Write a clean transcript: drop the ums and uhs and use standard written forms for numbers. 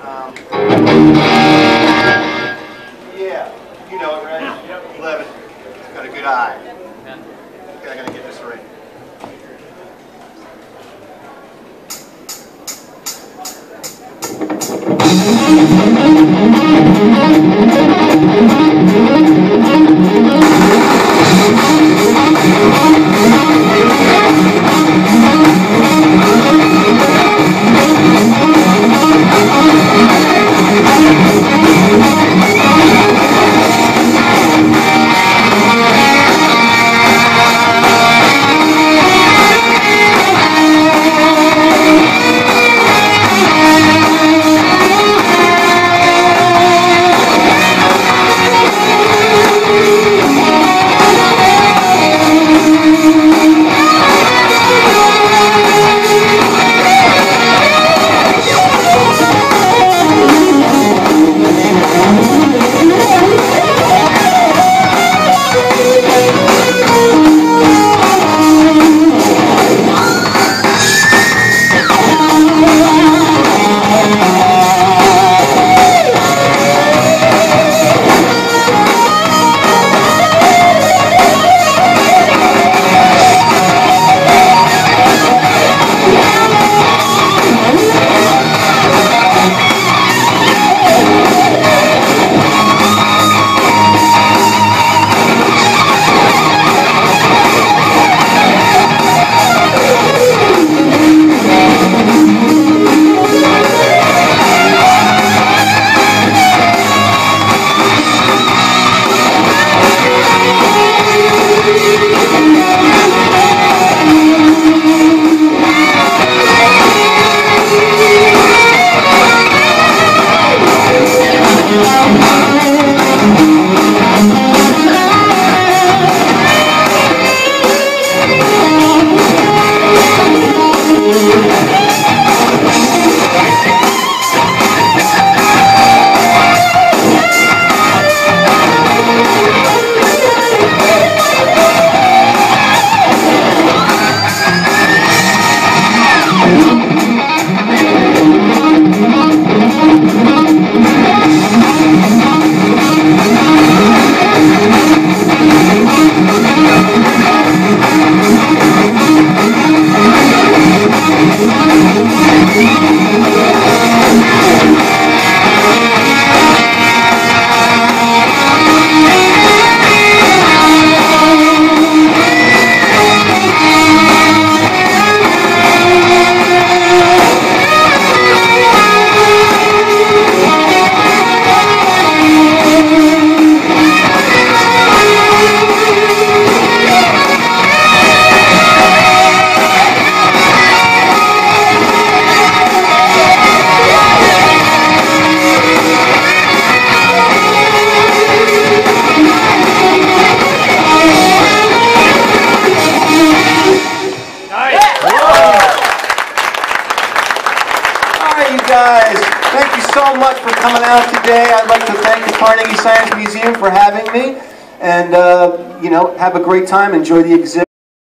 Yeah, you know it, right? Yep. 11. It's got a good eye. Okay, I gotta get this right. Thank you so much for coming out today. I'd like to thank the Carnegie Science Museum for having me. And, you know, have a great time. Enjoy the exhibit.